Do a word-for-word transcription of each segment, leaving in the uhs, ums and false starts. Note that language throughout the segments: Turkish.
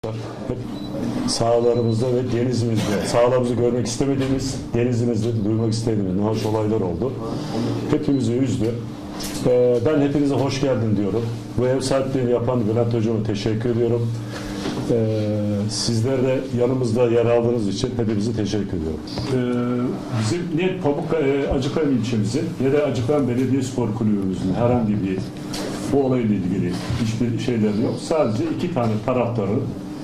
Hep sahalarımızda ve denizimizde, sahalarımızı görmek istemediğimiz, denizimizde duymak istediğimiz hoş olaylar oldu. Hepimizi üzdü. Ee, ben hepinize hoş geldin diyorum. Bu ev sahipliğini yapan Bülent Hocam'a teşekkür ediyorum. Ee, sizler de yanımızda yer aldığınız için hepinize teşekkür ediyorum. Ee, bizim ne Pamuk e, Acıkayam ilçemizin ne de Acıkayam Belediyespor Kulübümüzün herhangi bir bu olayla ilgili hiçbir şeyleri yok. Sadece iki tane taraftarın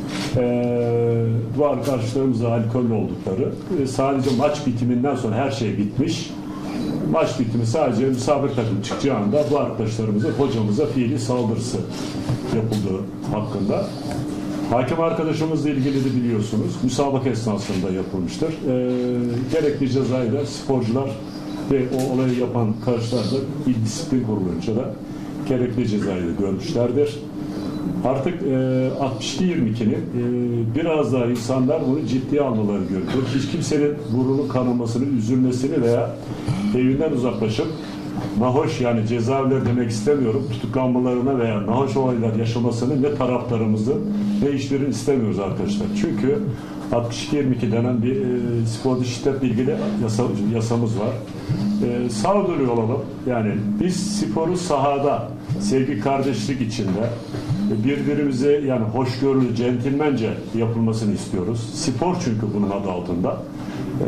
e, bu arkadaşlarımızla alkollü oldukları e, sadece maç bitiminden sonra her şey bitmiş. Maç bitimi sadece misafir takım çıkacağı anda bu arkadaşlarımıza, hocamıza fiili saldırısı yapıldığı hakkında. Hakem arkadaşımızla ilgili de biliyorsunuz müsabaka esnasında yapılmıştır. E, gerekli cezayı da sporcular ve o olayı yapan karşılar da İl Disiplin Kurulu'nca da gerekli cezayı da görmüşlerdir. Artık e, altmış iki yirmi ikinin e, biraz daha insanlar bunu ciddiye almaları gerekiyor. Hiç kimsenin burnunun kanamasını, üzülmesini veya evinden uzaklaşıp nahoş, yani cezaevleri demek istemiyorum, tutuklanmalarına veya nahoş olaylar yaşamasını ne taraftarımızın ne işlerin istemiyoruz arkadaşlar. Çünkü altmış iki yirmi iki denen bir e, sporcu şiddetle ilgili yasa, yasamız var. E, sağduyu olalım. Yani biz sporu sahada sevgi, kardeşlik içinde birbirimize, yani hoşgörülü, centilmence yapılmasını istiyoruz. Spor çünkü bunun adı altında. E,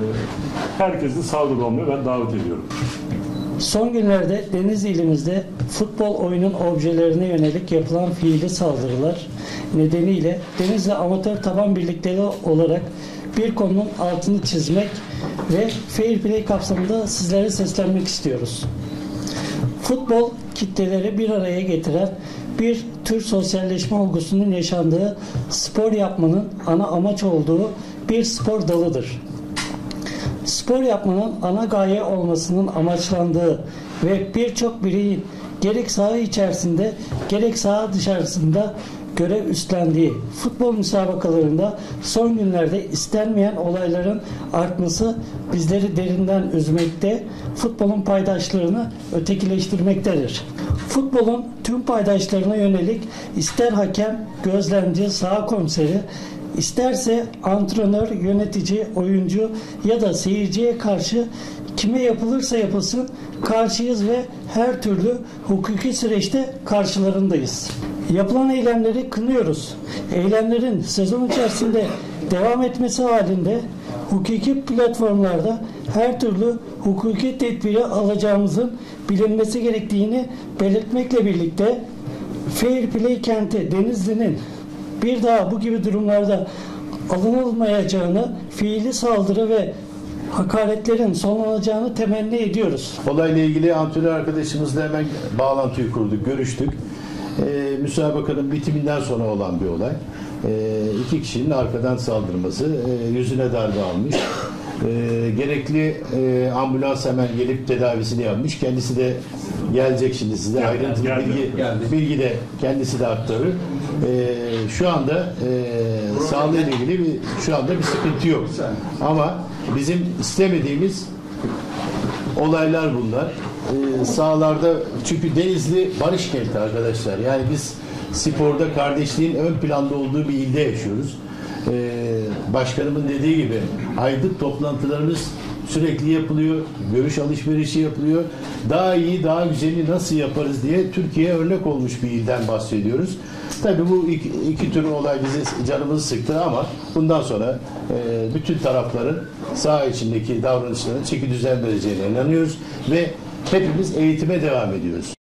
herkesin sağduyu olmayı ben davet ediyorum. Son günlerde Denizli ilimizde futbol oyunun objelerine yönelik yapılan fiili saldırılar nedeniyle Denizli Amatör Taban Birlikleri olarak bir konunun altını çizmek ve fair play kapsamında sizlere seslenmek istiyoruz. Futbol kitleleri bir araya getiren bir tür sosyalleşme olgusunun yaşandığı, spor yapmanın ana amaç olduğu bir spor dalıdır. Spor yapmanın ana gaye olmasının amaçlandığı ve birçok bireyin gerek saha içerisinde gerek saha dışarısında görev üstlendiği futbol müsabakalarında son günlerde istenmeyen olayların artması bizleri derinden üzmekte, futbolun paydaşlarını ötekileştirmektedir. Futbolun tüm paydaşlarına yönelik ister hakem, gözlemci, saha komiseri, İsterse antrenör, yönetici, oyuncu ya da seyirciye karşı kime yapılırsa yapılsın karşıyız ve her türlü hukuki süreçte karşılarındayız. Yapılan eylemleri kınıyoruz. Eylemlerin sezon içerisinde devam etmesi halinde hukuki platformlarda her türlü hukuki tedbiri alacağımızın bilinmesi gerektiğini belirtmekle birlikte Fair Play kenti Denizli'nin bir daha bu gibi durumlarda alınılmayacağını, fiili saldırı ve hakaretlerin sonlanacağını temenni ediyoruz. Olayla ilgili antrenör arkadaşımızla hemen bağlantıyı kurduk, görüştük. Ee, müsabakanın bitiminden sonra olan bir olay. Ee, iki kişinin arkadan saldırması, e, yüzüne darbe almış. E, gerekli e, ambulans hemen gelip tedavisini yapmış. Kendisi de gelecek şimdi size. Geldi, ayrıntılı geldi, bilgi, geldi. bilgi de kendisi de aktarır. E, şu anda e, sağlığıyla ilgili bir, şu anda bir sıkıntı yok. Ama bizim istemediğimiz olaylar bunlar. E, sahalarda, çünkü Denizli barış kenti arkadaşlar. Yani biz sporda kardeşliğin ön planda olduğu bir ilde yaşıyoruz. Ee, başkanımın dediği gibi aylık toplantılarımız sürekli yapılıyor, görüş alışverişi yapılıyor. Daha iyi, daha güzeli nasıl yaparız diye Türkiye'ye örnek olmuş bir ilden bahsediyoruz. Tabii bu iki, iki tür olay bizi canımızı sıktı ama bundan sonra e, bütün tarafların saha içindeki davranışlarına çeki düzen vereceğine inanıyoruz ve hepimiz eğitime devam ediyoruz.